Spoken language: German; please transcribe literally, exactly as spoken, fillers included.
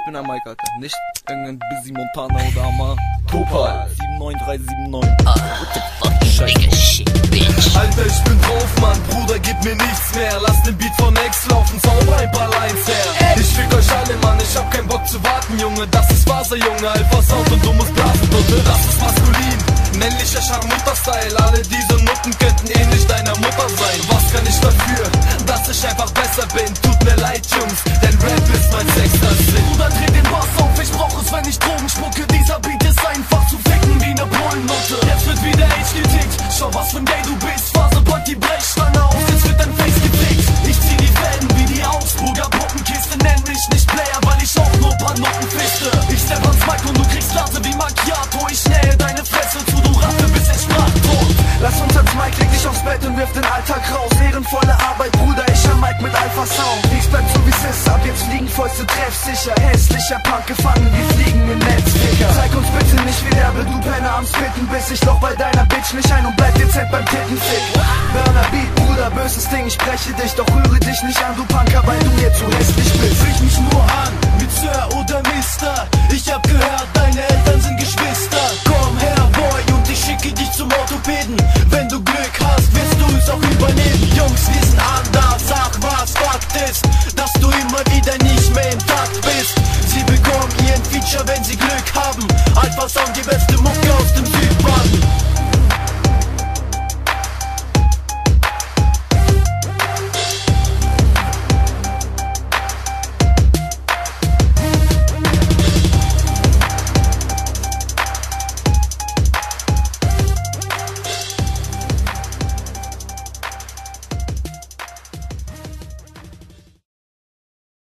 Ich bin der Mike, Alter. Nicht irgendein Busy Montana oder Amar. Topal sieben neun drei sieben neun. Ah, what the fuck, nigga, shit, bitch. Alter, ich bin drauf, Mann, Bruder, gib mir nichts mehr. Lass den Beat vom Ex laufen, zauber ein paar Lines her. Ich fick euch alle, Mann, ich hab keinen Bock zu warten, Junge. Das ist Wasser, Junge, Alpha Sound und du musst blasen, Nutte. Das ist maskulin, männlicher Charmutter-Style. Alle diese Nutten könnten ähnlich deiner Mutter sein. Was kann ich dafür, dass ich einfach besser bin? Tut mir leid, Jungs, denn Rap ist mein sechster Sinn. Bruder, dreh den Bass auf, ich brauch es, wenn ich Drogen spucke. Dieser Beat ist einfach zu ficken wie ne Bullennutte. Jetzt wird wieder Age getickt, schau was für ein Gay du bist. Phase packt die Brechstange aus, jetzt wird dein Face gefickt. Ich zieh die Fäden wie die Augsburger Puppenkiste. Nenn mich nicht Player, weil ich auch nur paar Noten fiste. Ich step ans Mic und du kriegst Latte wie Macchiato. Ich nähe deine Fresse zu, du Ratte, bis ich sprachtot. Lass uns ans Mic, leg dich aufs Bett und wirf den Alltag raus. Ehrenvolle Arbeit, Bruder, ich am Mic mit Alpha Sound. Nichts bleibt so wie's ist, ab jetzt fliegen Fäuste treffsicher. Hässlicher Punk gefangen, wie Fliegen im Netz, Ficker. Zeig uns bitte nicht wie derbe, du Penner am Spitten. Bis ich loch bei deiner Bitch nicht ein und bleib dezent beim Tittenfick. Burner Beat, Bruder, böses Ding, ich breche dich. Doch rühre dich nicht an, du Punker, weil du mir zu hässlich bist. Sprich mich nur an, mit Sir oder Mister. Ich hab gehört, deine Eltern sind Geschwister. Komm her, Boy, und ich schicke dich zum Orthopäden. Wenn du Glück hast, wirst du es auch überleben. Jungs, wir sind an